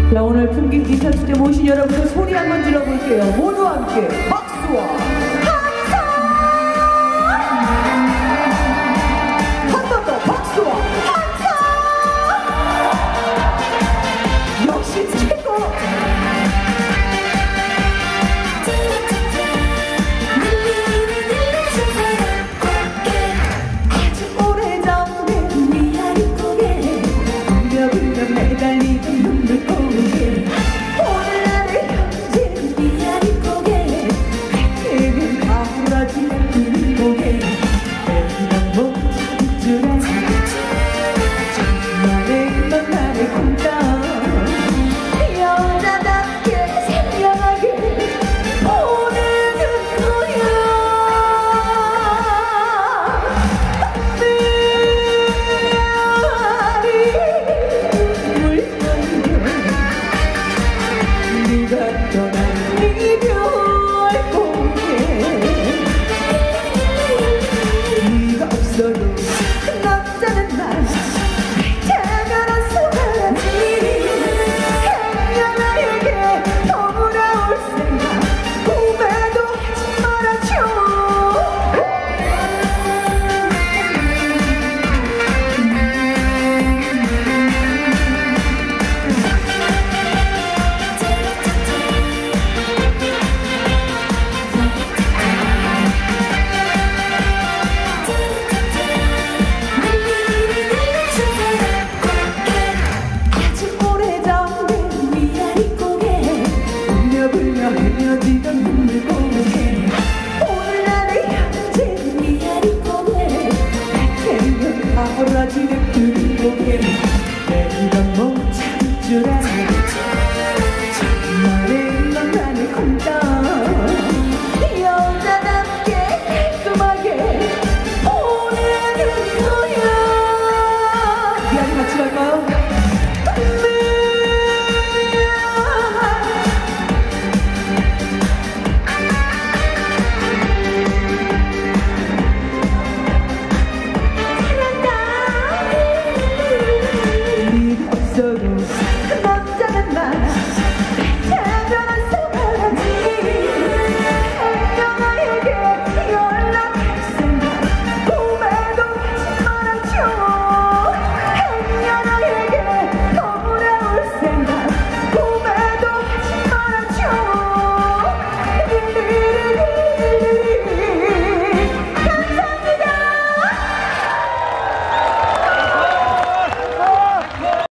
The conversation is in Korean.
자, 오늘 풍기 기타 축제 모신 여러분들 소리 한번 질러볼게요. 모두 함께 박수와 함성! 한 번 더 박수와 함성! 역시 최고! 아주 오래전에 네 아랫목에 울려 매달리던 눈물고개 오늘 나를 현재 네 아랫목에 그는 가물어진 눈물고개 내가 못 찾을 줄 알아 정말에 넌 나를 꿈꿔 여자답게 선명하게 보내는 거야 네가 떠난 이별 공개 네가 없어도 남자는 난 작아라서 가라지 그냥 나에게 돌아올 생각 꿈에도 하지 말아줘 헤어지던 눈물고개 오늘 나를 현재 네 아랫목에 태우면 가물어지는 눈물고개 내가 못 참을 줄 알아 정말에 넌 나를 꿈꿔 여자답게 깔끔하게 보내는 거야 우리 아주 같이 갈까요? So